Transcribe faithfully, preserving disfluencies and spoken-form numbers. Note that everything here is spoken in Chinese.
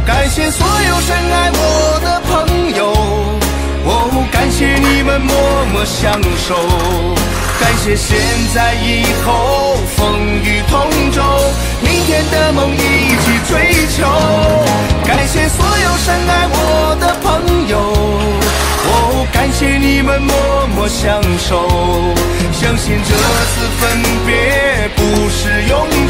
感谢所有深爱我的朋友，哦，感谢你们默默相守，感谢现在以后风雨同舟，明天的梦一起追求。感谢所有深爱我的朋友，哦，感谢你们默默相守，相信这次分别不是永久。